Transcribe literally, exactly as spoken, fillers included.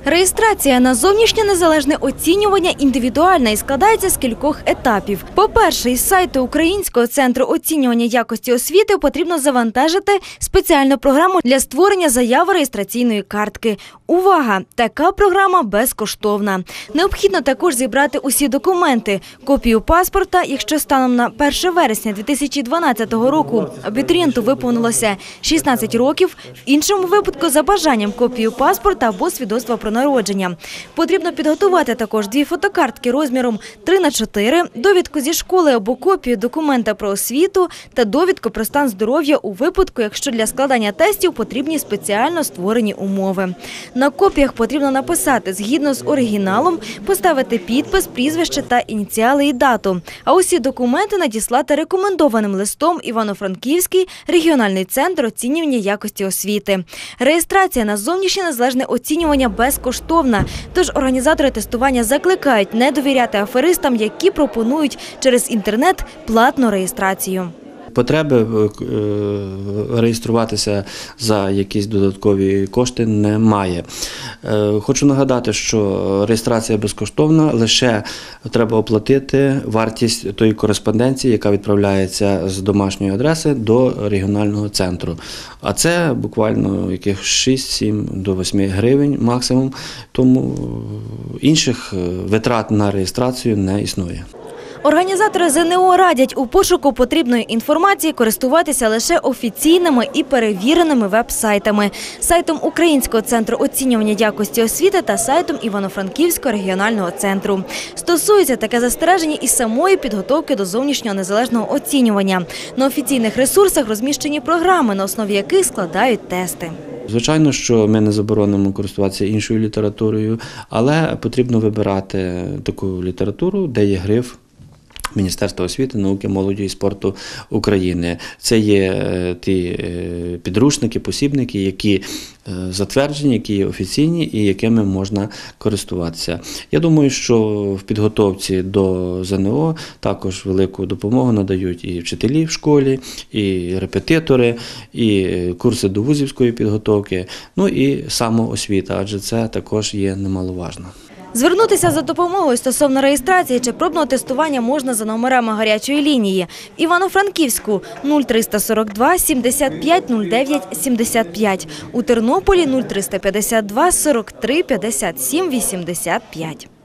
Реєстрація на зовнішнє незалежне оцінювання індивідуальна і складається з кількох етапів. По-перше, із сайту Українського центру оцінювання якості освіти потрібно завантажити спеціальну програму для створення заяви реєстраційної картки. Увага! Така програма безкоштовна. Необхідно також зібрати усі документи. Копію паспорта, якщо станом на перше вересня дві тисячі дванадцятого року абітурієнту виповнилося шістнадцять років, в іншому випадку за бажанням копію паспорта або свідоцтва про народження. Потрібно підготувати також дві фотокартки розміром три на чотири, довідку зі школи або копію документа про освіту та довідку про стан здоров'я у випадку, якщо для складання тестів потрібні спеціально створені умови. На копіях потрібно написати згідно з оригіналом, поставити підпис, прізвище та ініціали і дату. А усі документи надіслати рекомендованим листом Івано-Франківський регіональний центр оцінювання якості освіти. Реєстрація на зовнішнє незалежне оцінювання безкоштовна, тож організатори тестування закликають не довіряти аферистам, які пропонують через інтернет платну реєстрацію. Потреби реєструватися за якісь додаткові кошти немає. Хочу нагадати, що реєстрація безкоштовна, лише треба оплатити вартість тої кореспонденції, яка відправляється з домашньої адреси до регіонального центру. А це буквально яких шість-сім до восьми гривень максимум, тому інших витрат на реєстрацію не існує. Організатори ЗНО радять у пошуку потрібної інформації користуватися лише офіційними і перевіреними веб-сайтами – сайтом Українського центру оцінювання якості освіти та сайтом Івано-Франківського регіонального центру. Стосується таке застереження і самої підготовки до зовнішнього незалежного оцінювання. На офіційних ресурсах розміщені програми, на основі яких складають тести. Звичайно, що ми не заборонимо користуватися іншою літературою, але потрібно вибирати таку літературу, де є гриф Міністерства освіти, науки, молоді і спорту України. Це є ті підручники, посібники, які затверджені, які є офіційні і якими можна користуватися. Я думаю, що в підготовці до ЗНО також велику допомогу надають і вчителі в школі, і репетитори, і курси до вузівської підготовки, ну і самоосвіта, адже це також є немаловажно. Звернутися за допомогою стосовно реєстрації чи пробного тестування можна за номерами гарячої лінії. В Івано-Франківську – нуль триста сорок два сімдесят п'ять нуль дев'ять сімдесят п'ять, у Тернополі – нуль триста п'ятдесят два сорок три п'ятдесят сім вісімдесят п'ять.